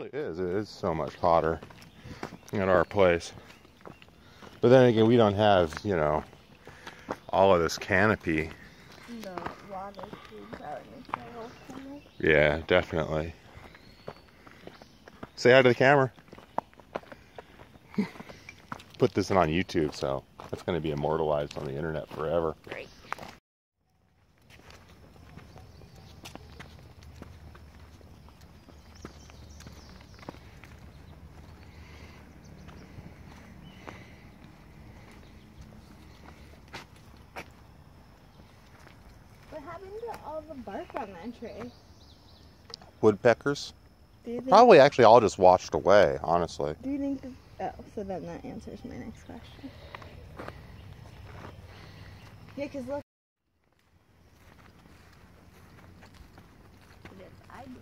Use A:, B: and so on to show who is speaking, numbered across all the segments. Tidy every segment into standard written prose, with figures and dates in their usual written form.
A: really is. It is so much hotter at our place. But then again, we don't have, you know, all of this canopy.
B: The water shoots out in the trail.
A: Yeah, definitely. Say hi to the camera. Put this on YouTube, so that's going to be immortalized on the internet forever.
B: Great. What happened to all the bark on that tree?
A: Woodpeckers?
B: Do you think
A: Probably actually all just washed away, honestly.
B: Do you think that, oh, so then that answers my next question. Yeah, because look. Yes, I do.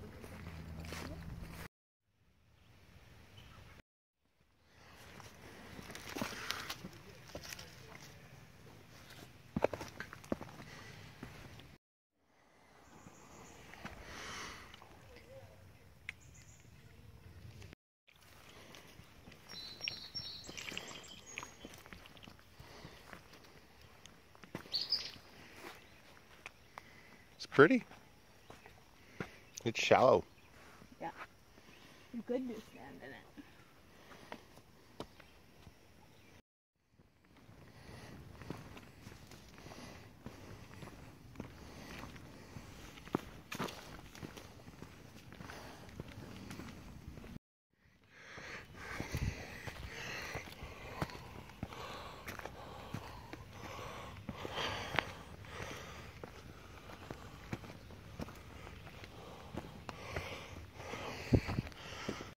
A: It's pretty. It's shallow.
B: Yeah. You could do sand in it.